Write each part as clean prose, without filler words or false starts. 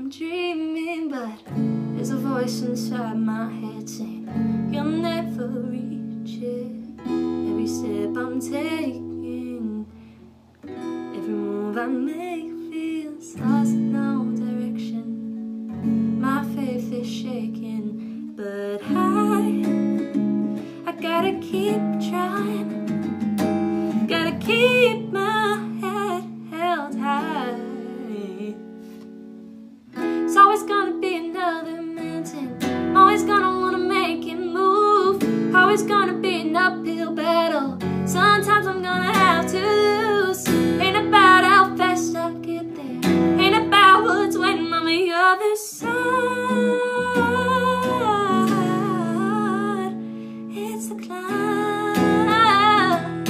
I'm dreaming, but there's a voice inside my head saying you'll never reach it. Every step I'm taking, every move I make feels lost, no direction. My faith is shaking, but I gotta keep trying. Gotta keep my head held high. It's always gonna be another mountain, always gonna wanna make it move, always gonna be an uphill battle. Sometimes I'm gonna have to lose. Ain't about how fast I get there, ain't about what's waiting on the other side. It's the climb,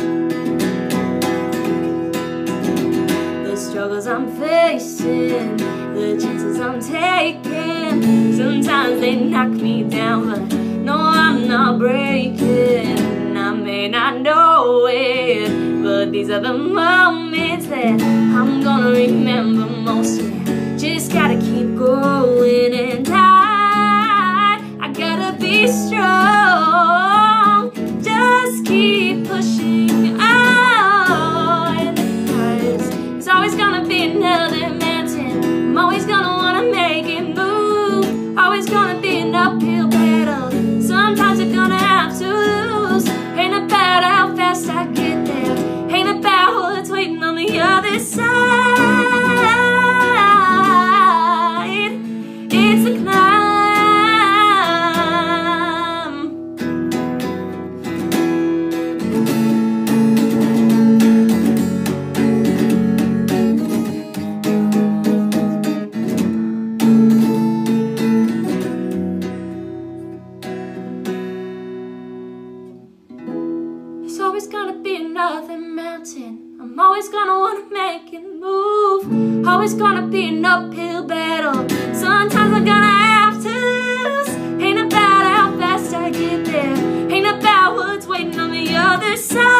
the struggles I'm facing, the chances I'm taking. Sometimes they knock me down, but no, I'm not breaking. I may not know it, but these are the moments that I'm gonna remember most. Just gotta keep going, and I gotta be strong. Just keep pushing on, 'cause it's always gonna be another mountain. I'm always gonna wanna make it move, always gonna be an uphill battle. Sometimes you're gonna have to lose. Ain't about how fast I get there, ain't about what's waiting on the other side. It's the climb. There's always gonna be another mountain, I'm always gonna wanna make it move, always gonna be an uphill battle. Sometimes I'm gonna have to lose. Ain't about how fast I get there, ain't about what's waiting on the other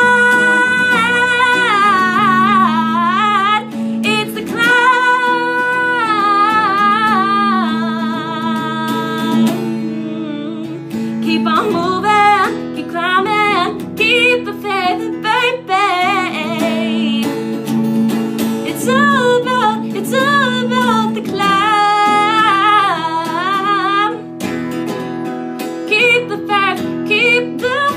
side. It's the climb. Keep on moving, keep climbing, keep the faith, baby. It's all about the climb. Keep the faith, keep the